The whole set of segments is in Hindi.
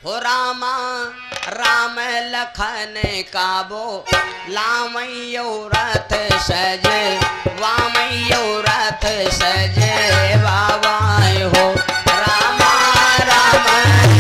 हो रामा राम लखन काबो लामयो रथ सजे वामयो रथ सजे बाबा हो रामा राम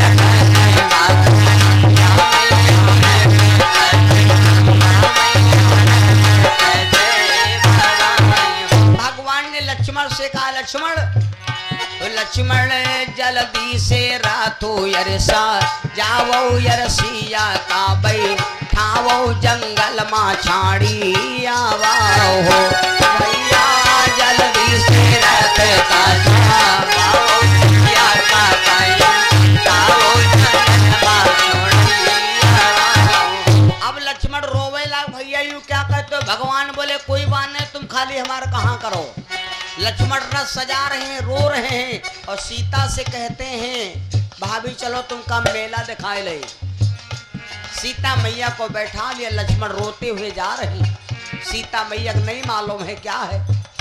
भगवान ने लक्ष्मण से कहा लक्ष्मण जल्दी से रातो यरसा जावो यरसिया का बई ठावो जंगल माँ छाड़ी आवा हो भैया जल्दी से रथ का जावो या का बई ठावो जंगल माँ छाड़ी आवा हो। अब लक्ष्मण रोवे लाग भैया यूं क्या कहते हो? भगवान बोले कोई बात नहीं, तुम खाली हमारा कहाँ करो। लक्ष्मण रथ सजा रहे हैं, रो रहे हैं और सीता से कहते हैं भाभी चलो तुमका मेला दिखाए ले। सीता मैया को बैठा लिया, लक्ष्मण रोते हुए जा रहे हैं। सीता मैया को नहीं मालूम है क्या है।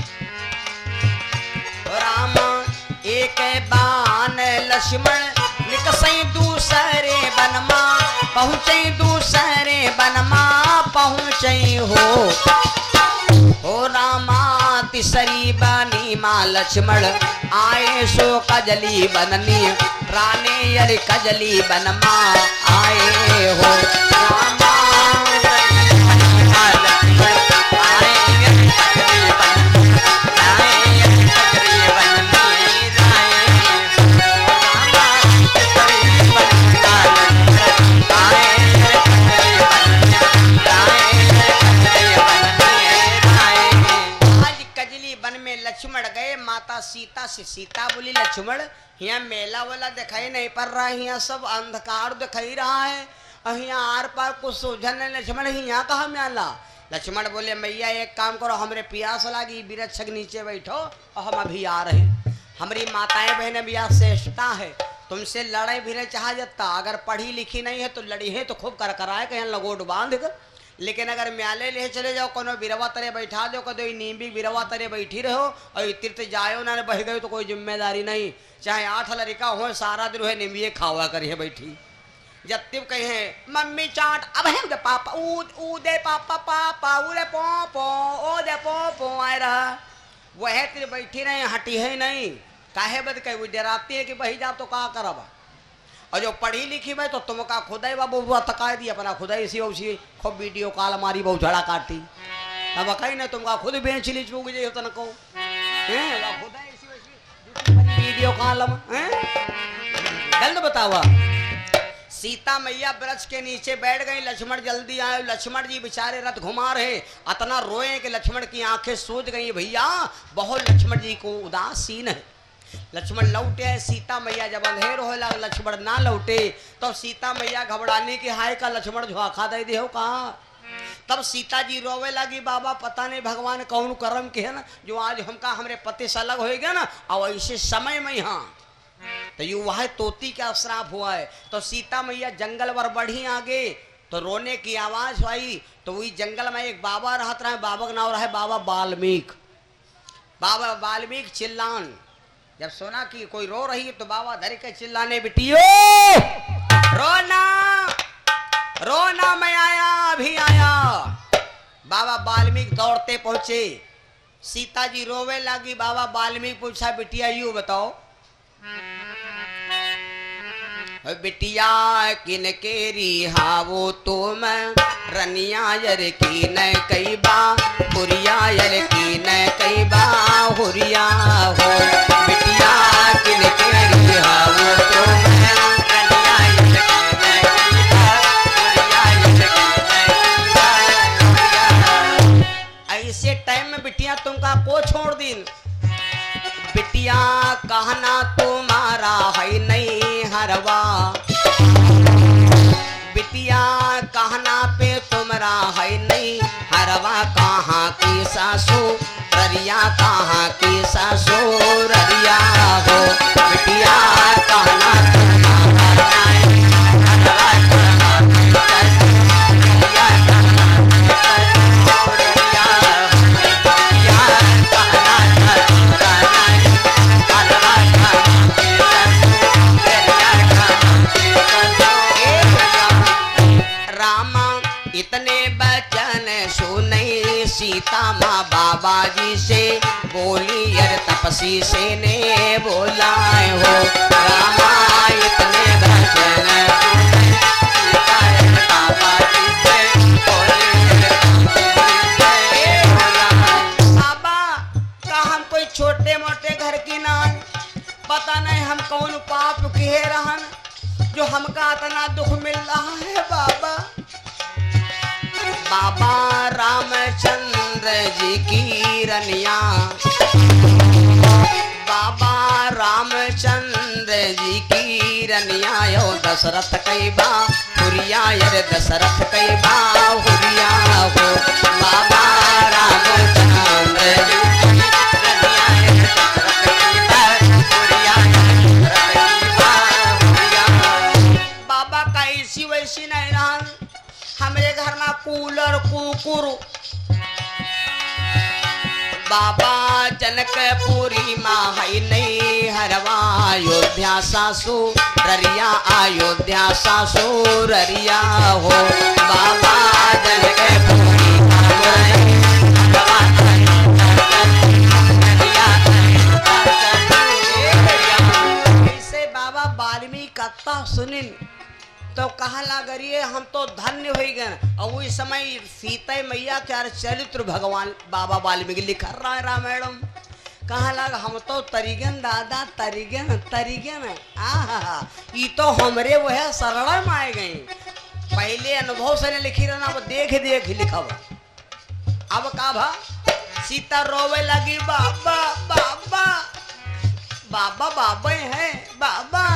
राम एक बान लक्ष्मण निकसई दूसरे बनमा पहुँचे दूसरे बनमा पहुँचे हो रामा तिसरी बनी माँ लक्ष्मण आए सो कजली बननी राने यर कजली बनमा आए हो रामा लक्ष्मण गए माता सीता से। सीता बोली लक्ष्मण यहाँ मेला वाला दिखाई नहीं पड़ रहा है, यहाँ सब अंधकार दिखाई रहा है, यहाँ आर पार कुछ सूझन नहीं। लक्ष्मण यहाँ कहाँ मेला? लक्ष्मण बोले मैया एक काम करो, हमरे प्यास लगी वृक्ष के नीचे बैठो और हम अभी आ रहे हैं। हमारी माताएं बहनें भी आज श्रेष्ठता है, तुमसे लड़ाई भी नहीं चाह जाता। अगर पढ़ी लिखी नहीं है तो लड़ी है तो खूब कर कराए कहीं लगोट बांध कर, लेकिन अगर म्याले ले चले जाओ कोनो बिरवा तरे बैठा दो कदो नींबी बिरवा तरे बैठी रहो और तीर्थ जायो ना बह गए तो कोई जिम्मेदारी नहीं। चाहे 8 लड़का हो सारा दिन है नींबी खावा करिए बैठी। जब तिब कहे मम्मी चाट अब है दे पापा ऊ दे पापा पापा ऊ दे पो पो ओ दे पो पो आए रहा वह तेरे बैठी रहे हटी है नहीं। काहे बद कहे वो डराती है कि बही जा तो का करब। और जो पढ़ी लिखी में तो तुमका खुदाई बाबू थका दी अपना खुदाई इसी उसी खूब वीडियो कॉल हमारी बहुत झड़ा काटती अब कहीं ना तुमका खुद बेच ली चूक जाइए तन को वीडियो कॉल गलत बतावा। सीता मैया वृक्ष के नीचे बैठ गई, लक्ष्मण जल्दी आए। लक्ष्मण जी बेचारे रथ घुमा रहे, इतना रोए कि लक्ष्मण की आंखें सूज गई। भैया बहुत लक्ष्मण जी को उदासीन है। लक्ष्मण लौटे, सीता मैया जब अंधेर हो लगा लक्ष्मण ना लौटे तो सीता मैया घबराने की हाय का लक्ष्मण झोंका दे दे हो कहा। तब सीता जी रोवे लगी बाबा पता नहीं भगवान कौन कर्म के है ना जो आज हमका हमरे पति से अलग हो गया ना और ऐसे समय में यहाँ तो यू वह तोती का श्राप हुआ है। तो सीता मैया जंगल वर बढ़ी आगे तो रोने की आवाज आई तो वही जंगल में एक बाबा रहता रहे, बाबा का नाम रहा बाबा वाल्मीकि। बाबा वाल्मीकि चिल्लान जब सुना कि कोई रो रही है तो बाबा धर के चिल्लाने बिटियो रोना रोना मैं आया अभी आया। बाबा वाल्मीकि दौड़ते पहुंचे, सीता जी रोवे लगी। बाबा वाल्मीकि पूछा बिटिया यूं बताओ बिटिया किन केरी हावो तुम रनिया यर की न कई बा हुरिया यर की न कई बा हुरिया हो बिटिया किन केरी हावो तुम रनिया यर की न कई बा हुरिया यर की न कई बा। ऐसे टाइम में बिटिया तुमका को छोड़ दिन बिटिया कहना तुम्हारा है नहीं हरवा बिटिया कहना पे तुमरा है नहीं हरवा कहाँ की सासू ररिया कहाँ की सासू ररिया हो बिटिया कहना तुम्हारा नहीं हरवा कहाँ की सासू ररिया कहाँ की सासू ररिया बिटिया कहना तुम्हारा नहीं हरवा कहाँ की सासू ररिया कहाँ की सासू सीता माँ बाबा जी से बोली, अरे तपसी से ने बोला हो रामा इतने भजन बाबा जी से बोली, बाबा का हम कोई छोटे मोटे घर की ना, पता नहीं हम कौन पाप किए रहन जो हमका इतना दुख मिल रहा है बाबा। बाबा रामचंद्र जी की रनिया, बाबा रामचंद्र जी की रनिया यो दशरथ कई बा हुरिया, यार दशरथ कई बा हुरिया हो बाबा रामचंद्र जी वैसी नहीं रहन। हमारे घर में कूलर कुकुर बाबा जनकपुरी माँ है नहीं हरवा, अयोध्या सासू ररिया, अयोध्या सासू ररिया हो बाबा जनकपुरी ऐसे बाबा वाल्मीकि कथा सुनिन तो कहा लागरिए हम तो धन्य हो गए। और उस समय सीता मैया के चरित्र भगवान बाबा वाल्मीकि लिख रहा है रामायणम। कहा लगा हम तो तरीगन दादा तरीगन तरीगन ये तो हमरे वो है सरल में आए गए। पहले अनुभव से लिखी रहना वो देख देख लिखा। अब का भा सीता रोवे लगी बाबा बाबा बाबा बाबा है बाबा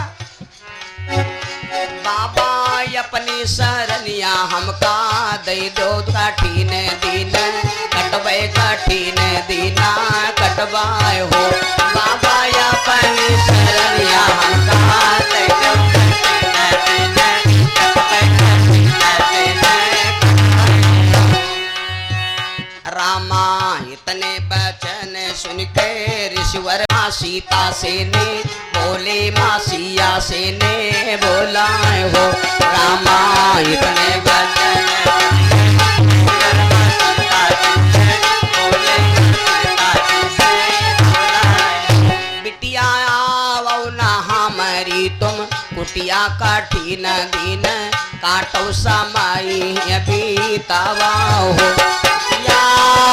बाबा अपनी सरनिया हमका दे दो कठिन दिन कटवे कठिन दीना कटवाए हो बाबा अपनी सरनिया हमका दे दो कठिन दिन कटवे कठिन दिन। रामा इतने वचन सुन के ऋषिवर सीता से ने बोले माँ सिया से ने बोला हो रामा इतने वचन बिटिया आओ ना हमारी तुम कुटिया काठी न दिन काटो समाई बीतावा हो या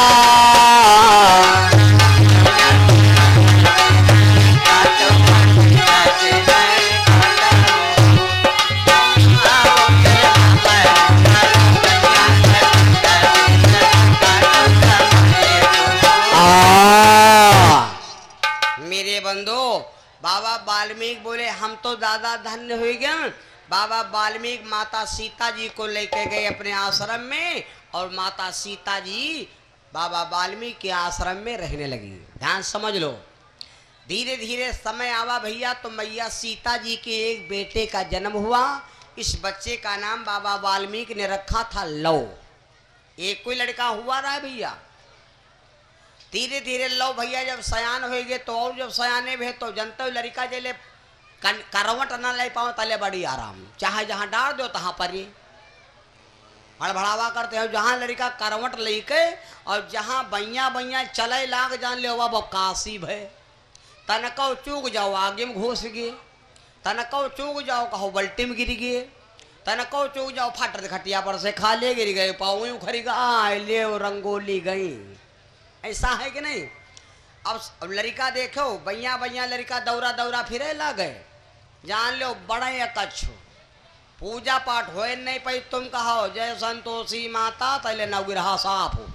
मेरे बंधु बाबा वाल्मीकि बोले हम तो दादा धन्य हो गए। बाबा वाल्मीकि माता सीता जी को लेके गए अपने आश्रम में और माता सीता जी बाबा वाल्मीकि के आश्रम में रहने लगी। ध्यान समझ लो। धीरे धीरे समय आवा भैया तो मैया सीता जी के एक बेटे का जन्म हुआ। इस बच्चे का नाम बाबा वाल्मीकि ने रखा था लव। एक कोई लड़का हुआ रहा है भैया। धीरे धीरे लो भैया जब सयान हो गए तो और जब सयाने भे तो जनते लड़का जले करवट न ले पाओ तले बड़ी आराम चाहे जहाँ डाल दो तहाँ पर ही हड़बड़ावा करते हो। जहाँ लड़का करवट लेके और जहाँ बैया बैया चले लाग जान ले वो काशी भय तनको चूक जाओ आगे में घुस गए, तनको चूक जाओ कहो बल्टी में गिर गए, तनको चूक जाओ फाटर खटिया पर से खाले गिर गए पाऊ उखरी ले रंगोली गई। ऐसा है कि नहीं। अब लड़का देखो बैया बैया लड़का दौरा दौरा फिरे ला गए। जान लो बड़े कच्छ पूजा पाठ हो नहीं पाई। तुम कहो जय संतोषी माता तले नवग्रह साफ हो।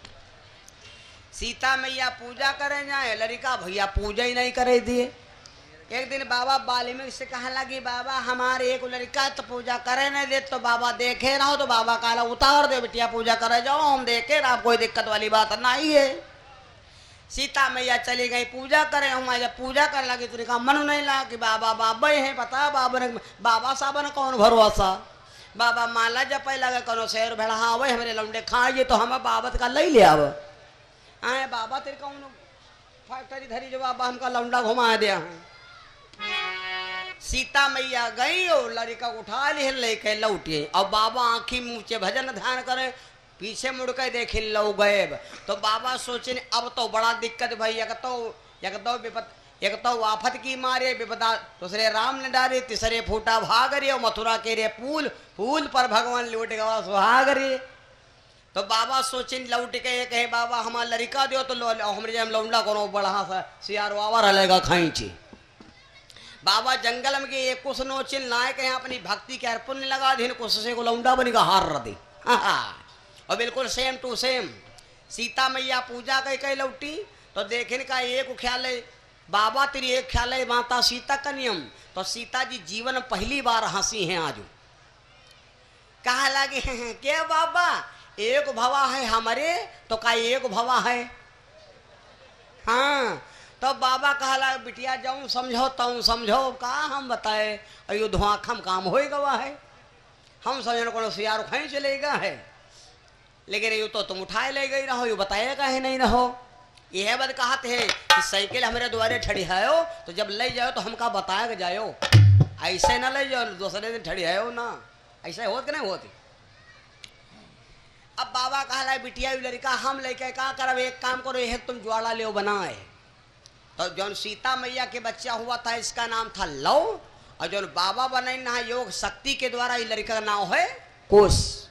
सीता मैया पूजा करे जाए लड़का भैया पूजा ही नहीं करे दिए। एक दिन बाबा वाल्मीकि से कहने लगी बाबा हमारे एक लड़का तो पूजा करे नहीं दे तो बाबा देखे ना हो तो बाबा कहला उतार दे बिटिया पूजा करे जाओ हम देखे ना कोई दिक्कत वाली बात नहीं है। सीता मैया चली गई पूजा करे। हम जब पूजा करने लगी तो कहा मन नहीं लगा कि बाबा बाबा है बता बाबा ने बाबा साहब ने कौन भरोसा। बाबा माला जपे लगे कौन शेर भेड़ा हाँ वही हमारे लौंडे खाए तो हम बाबत का ले लिया। अब आए बाबा तेरे कौन फैक्ट्री धरी जो बाबा हमका लौंडा घुमा दिया है। सीता मैया गई और लड़का उठा ली लेके लौटिए और बाबा आंखी मुँह से भजन ध्यान करे पीछे मुड़ के देखे लो गए। तो बाबा सोचे अब तो बड़ा दिक्कत भाई, एक तो आफत की मारे विपदा, दूसरे राम ने डारे, तीसरे फूटा भाग रे, मथुरा के रे फूल फूल पर भगवान लौट गवा सुहाग रे। तो बाबा सोचिन लौट के कहे बाबा हमारा लड़का दियो तो हमरे हम लौंडा कोनो बड़ा सा सियार वावा रहेगा खाई। बाबा जंगल में एक कुछ नोचिन लाए कहे अपनी भक्ति के अर्पण लगा दिन कुछ से को लौंडा बनी का हार रदी। और बिल्कुल सेम टू सेम सीता मैया पूजा कई लौटी। तो देखने का एक ख्याल है बाबा तेरी, एक ख्याल है माता सीता का नियम। तो सीता जी जीवन पहली बार हंसी हैं आज। कहा लगे क्या बाबा एक भवा है हमारे, तो का एक भवा है। हाँ तो बाबा कहा लगा बिटिया जाऊं समझो तऊ समझो, कहा हम बताए अयोध्या खम काम हो गवा है, हम समझने को सियार खाई चलेगा है। लेकिन ये तो तुम उठाए ले गई रहो, ये बताएगा है नहीं रहो। यह बात कहते हैं कि साइकिल हमारे द्वारे ठड़ी है हो, तो जब ले जाओ तो हमका बताया जाओ, ऐसे ना ले जाओ दूसरे दिन ठड़ी है हो ना, ऐसा होत कि नहीं होती। अब बाबा कहा बिटिया लड़का हम लेके का करब, एक काम करो यह तुम ज्वाला ले बनाए। तो जो सीता मैया के बच्चा हुआ था इसका नाम था लव, और जो बाबा बनाई ना योग शक्ति के द्वारा ये लड़का का नाम है कुश।